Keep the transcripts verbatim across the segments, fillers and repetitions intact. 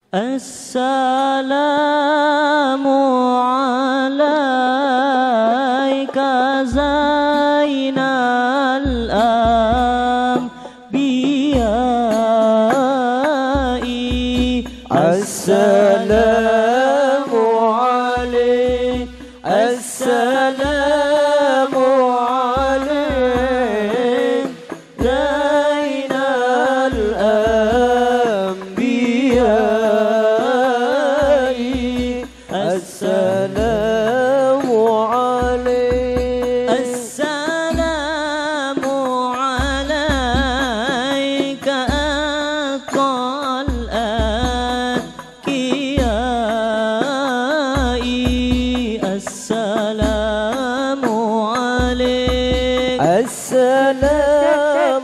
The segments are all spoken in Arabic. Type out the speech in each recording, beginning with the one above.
السلام عليك زين الأنبياء. السلام عليك السلام عليك زين الأنبياء. السلام عليك السلام عليك أتقى الأتقياء. السلام عليك السلام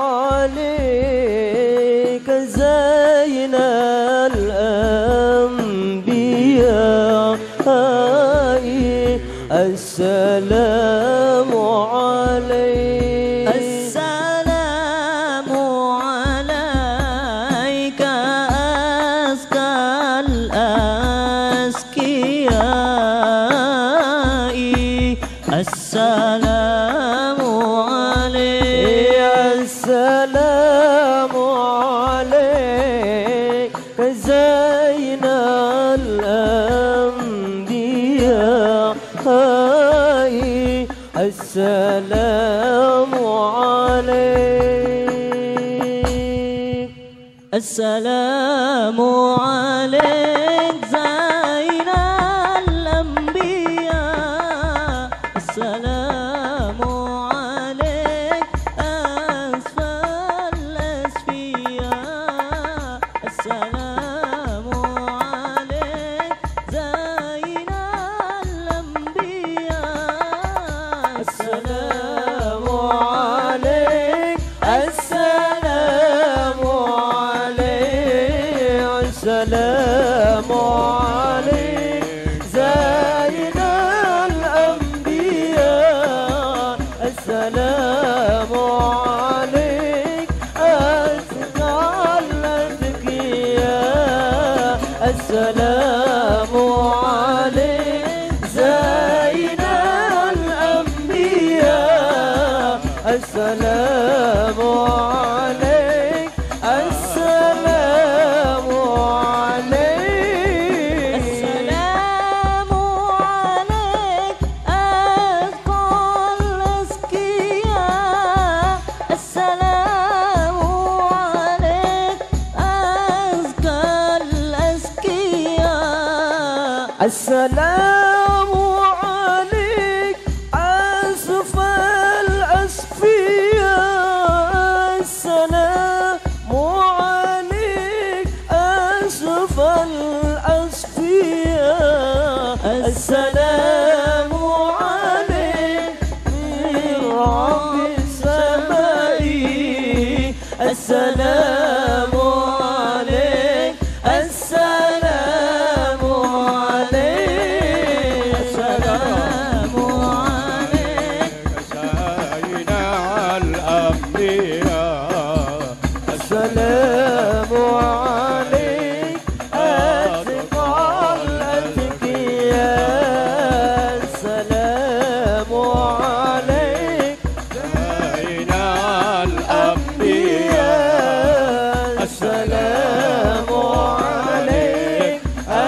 عليك زين الأنبياء. السلام عليك السلام عليك أزكى الأزكياء. السلام عليك السلام عليك زين الأنبياء. السلام عليك السلام عليك زين الأنبياء. السلام عليك أسفى الأسفياء. السلام عليك زين الأنبياء. السلام عليك السلام عليك السلام عليك زين الأنبياء. السلام عليك أزكى الأتقياء. السلام عليك زين الأنبياء. السلام عليك السلام عليك السلام عليك أتقى الأزكياء. السلام عليك أزكى الأزكياء. السلام عليك أسفى الأسفياء. السلام عليك أسفى الأسفياء. السلام عليك من رب السماء. السلام عليك السلام عليك السلام عليك زين الأنبياء. السلام عليك أتقى الأتقياء. السلام عليك زين الأنبياء. السلام عليك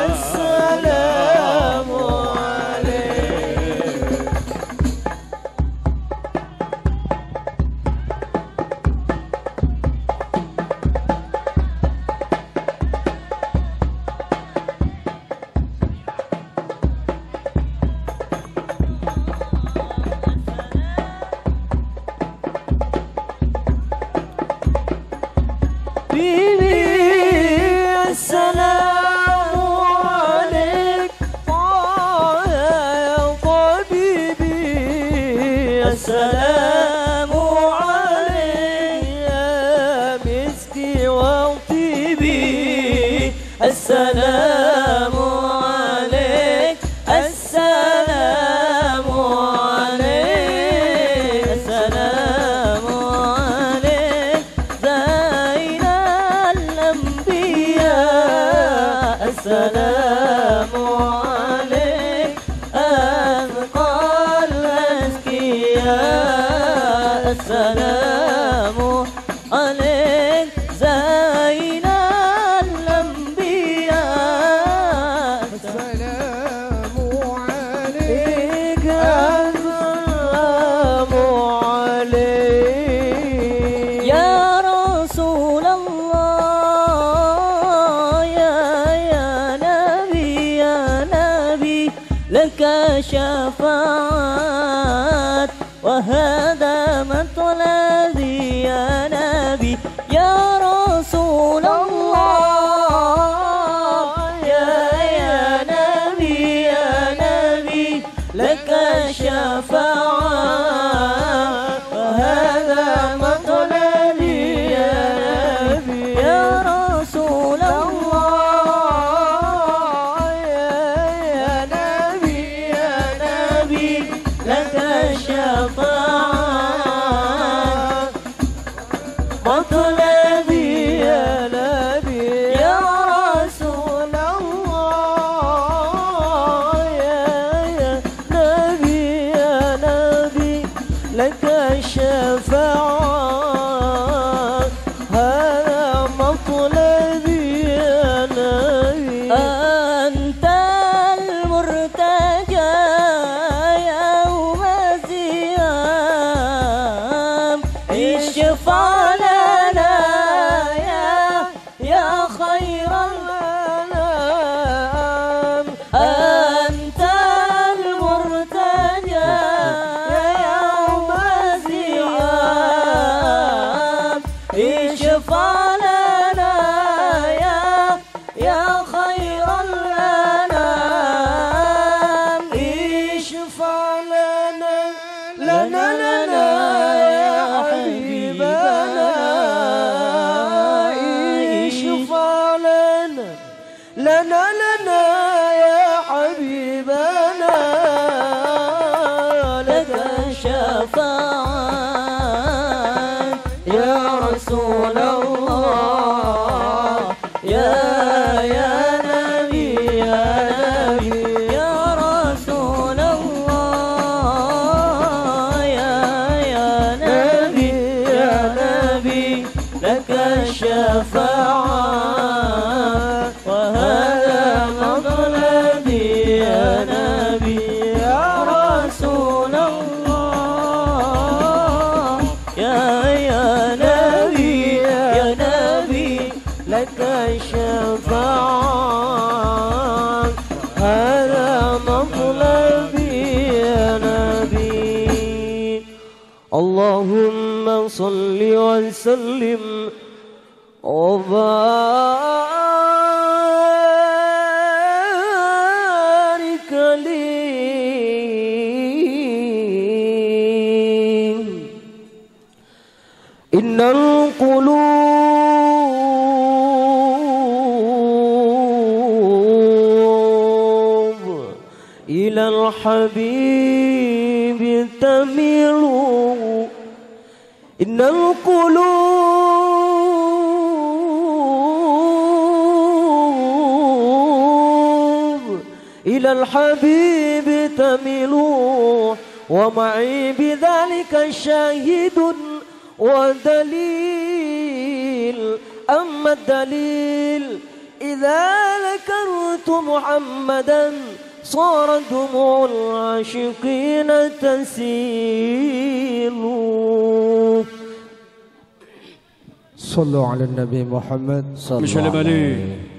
السلام عليك السلام عليك طه يا طبيبي. السلام عليك يا مسكي وطيبي. السلام عليك السلام عليك السلام عليك زين الأنبياء. السلام عليك أزكى الأزكياء السلام عليك زين الأنبياء السلام عليك السلام عليك يا رسول الله يا يا نبي يا نبي لك شفاعات وهذا مطلبي يا نبي يا رسول الله يا يا نبي يا نبي لك شفاعات وهذا مطلبي يا نبي يا رسول الله يا يا نبي يا نبي لك شفاعات مطلبي يا نبي يا رسول الله يا يا نبي يا نبي لك الشفاعة هذا مطلبي يا نبي أنت المرتجى يوم الزيام اشفع لنا يا يا خير الأنام أنت المرتجى يوم الزيام اشفع لنا يا يا خير الأنام اشفع لنا لنا لنا يا حبيبنا اشفع لنا لنا لنا يا حبيبنا لك شفاعة يا رسول الله يا يا نبي يا نبي يا رسول الله يا يا نبي يا نبي لك الشفاعة وهذا مطلبي يا نبي يا رسول الله يا يا نبي يا نبي لك الشفاعة هذا مطلبي يا نبي اللهم صل وسلم وبارك عليه إن القلوب إلى الحبيب تميل إن القلوب إلى الحبيب تميل ومعي بذلك شاهد ودليل أما الدليل إذا ذكرت محمدا صارت دموع العاشقين تسيل صلوا على النبي محمد صلى مش على الله بالي عليه